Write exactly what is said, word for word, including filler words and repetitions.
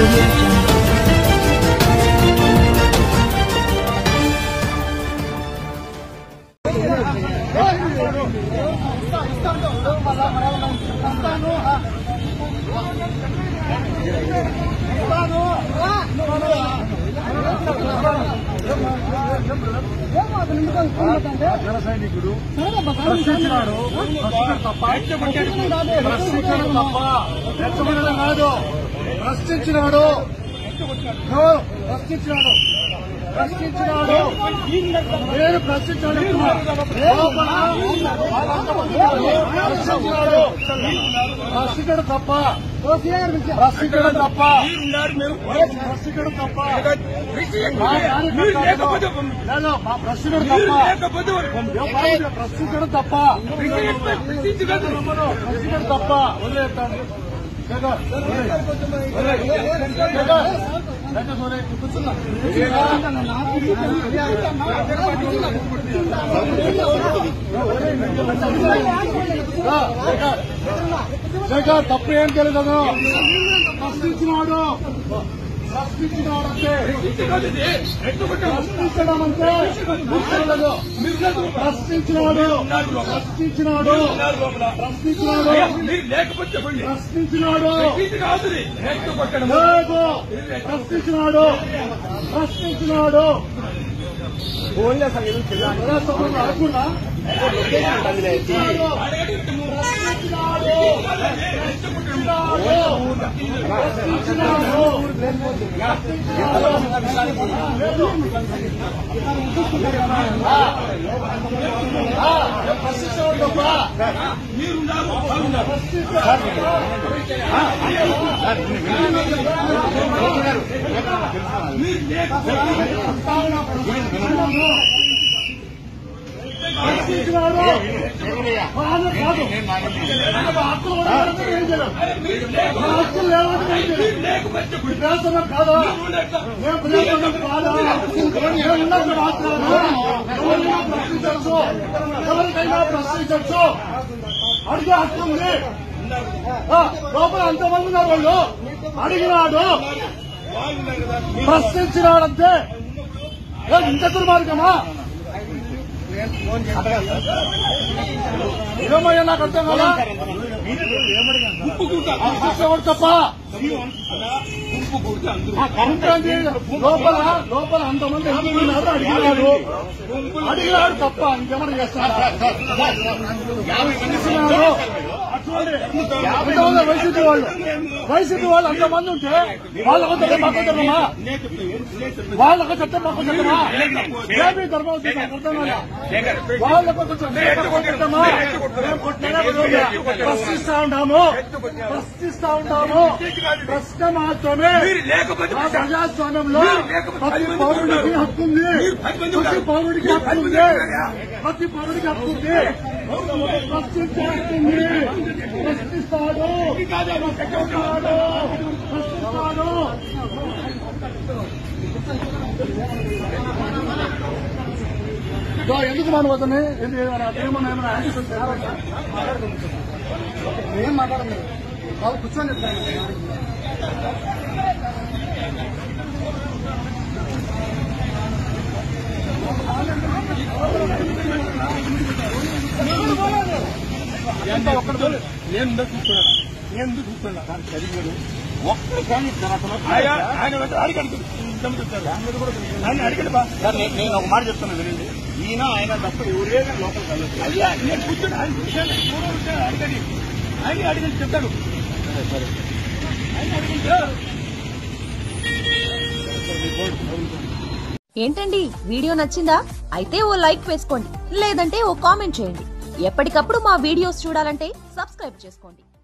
audio jungle. జన సైనికుడు ప్రశ్నించినాడు. ప్రశ్నించడం తప్ప రెచ్చగొట్టడం కాదు. ప్రశ్నించినాడు ప్రశ్నించినాడు ప్రశ్నించినాడు నేను ప్రశ్నించాడు ప్రశ్నించినాడు ప్రశ్నించడం తప్ప ప్రశ్నించడం తప్ప ప్రశ్నించడం తప్ప ప్రశ్నించడం తప్ప ప్రశ్నించడం తప్ప ప్రశ్నించడం తప్ప వదిలేస్తాను జగన్ తప్పు ఏం తెలియదు. ప్రశ్నించినాడు ప్రశ్నించినాడంటే ప్రశ్నించడం అంటే ప్రశ్నించినాడు ప్రశ్నించినాడు ప్రశ్నించినాడు ప్రశ్నించినాడు లేదు ప్రశ్నించినాడు ప్రశ్నించినాడు అడగకుండా ప్రశ్నించడం తప్ప కాదా ప్రశ్నించచ్చు ఎవరికైనా ప్రశ్నించచ్చు అడిగే హక్కు ఉంది. లోపల అంతమంది ఉన్నారు. వాళ్ళు అడిగినాడు ప్రశ్నించినాడంతే ఇంత దుర్మార్గమా? ఏమయ్యా నాకు అర్థం కదా. తప్ప లోపల లోపల అంతమంది ఎందుకున్నారు అడిగినాడు అడిగినాడు తప్ప ఇంకేమన్నా చేస్తాడు. వైసీపీ వాళ్ళు వైసీపీ వాళ్ళు అంతమంది ఉంటే వాళ్ళకు చట్టం మాకు చట్టమా వాళ్ళకు చట్టం మాకు చట్టమా ఏమీ ధర్మం అర్థం కదా. వాళ్ళకు చట్టమా ప్రశ్నిస్తా ఉంటాము ప్రశ్నిస్తా ఉంటాము ప్రశ్న మాత్రమే. ప్రజాస్వామ్యంలో ప్రతి పౌరుడికి హక్కు ఉంది. ప్రతి పౌరుడికి హక్కు ఉంది. ప్రతి పౌరుడికి హక్కు ఉంది. ప్రశ్నించే హక్కు ఉంది. ప్రశ్నిస్తాడు ప్రశ్నిస్తాడు ప్రశ్నిస్తాడు. ఎందుకు మనం వద్దని ఏమన్నా ఏమన్నా ఏం మాట్లాడలేదు. వాళ్ళు కూర్చొని చెప్తాను. ఎంత ఒక్కడు నేను చూస్తున్నాను నేను చూస్తున్నా దాన్ని చదివాడు ఒక్కడు కానీ ఆయన అడిగడుతుంది ఆయన అడిగండి బా. నేను ఒక మాట చెప్తున్నాను వినండి. ఈయన ఆయన తప్ప ఎవరేగా లోపల కలదు. అయ్యా నేను కూర్చొని ఆయన విషయాన్ని అడగండి ఆయన అడిగండి చెప్తాడు. సరే ఏంటండి వీడియో నచ్చిందా? అయితే ఓ లైక్ వేసుకోండి, లేదంటే ఓ కామెంట్ చేయండి. ఎప్పటికప్పుడు మా వీడియోస్ చూడాలంటే సబ్స్క్రైబ్ చేసుకోండి.